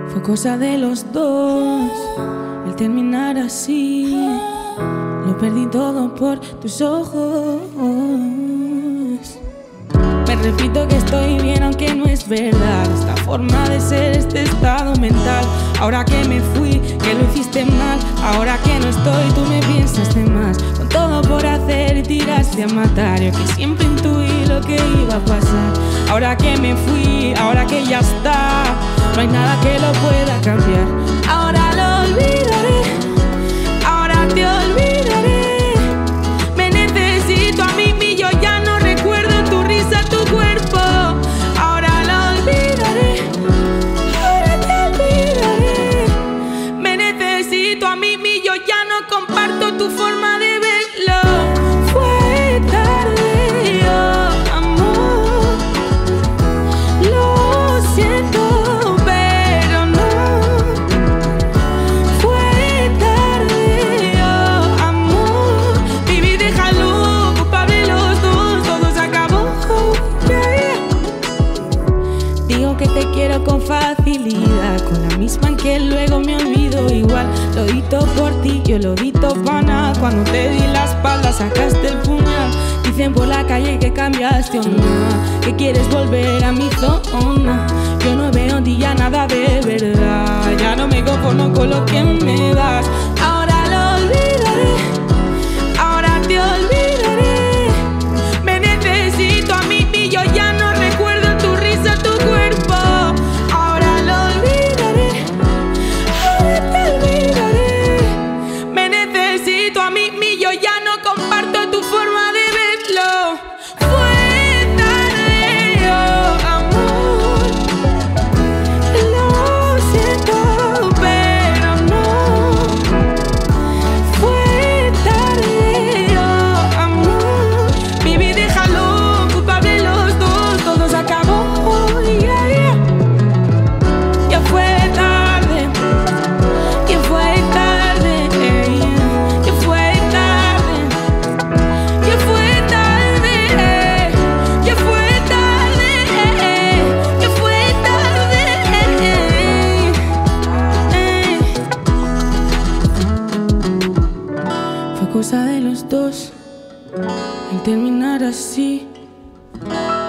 Fue cosa de los dos el terminar así. Lo perdí todo por tus ojos. Me repito que estoy bien aunque no es verdad. Esta forma de ser, este estado mental. Ahora que me fui, que lo hiciste mal. Ahora que no estoy, tú me piensas de más. Con todo por hacer y tiraste a matar. Yo que siempre intuí lo que iba a pasar. Ahora que me fui, ahora que ya está, no hay nada que lo pueda cambiar. Ahora lo olvidaré, ahora te olvidaré. Me necesito a mí, yo ya no recuerdo tu risa, tu cuerpo. Ahora lo olvidaré, ahora te olvidaré. Me necesito a mí, yo ya no comparto tu forma de verlo. Fue tarde, oh, amor. Lo siento. Que te quiero con facilidad, con la misma en que luego me olvido igual. Lo di todo por ti, yo lo di todo para nada. Cuando te di la espalda sacaste el puñal. Dicen por la calle que cambiaste o no, que quieres volver a mi zona. Yo no veo en ti ya nada de verdad. Ya no me conformo con lo que me das. Ahora lo olvidaré, ahora te olvidaré. Me necesito a mí, yo ya no recuerdo tu risa, tu cuerpo. Yo ya no comparto tu forma de verlo. Fue tarde, oh, amor. Lo siento, pero no. Fue tarde, oh, amor. Viví, déjalo, culpable los dos, todo se acabó, yeah, yeah. Ya fue tarde, ya fue tarde, yeah. Fue cosa de los dos el terminar así.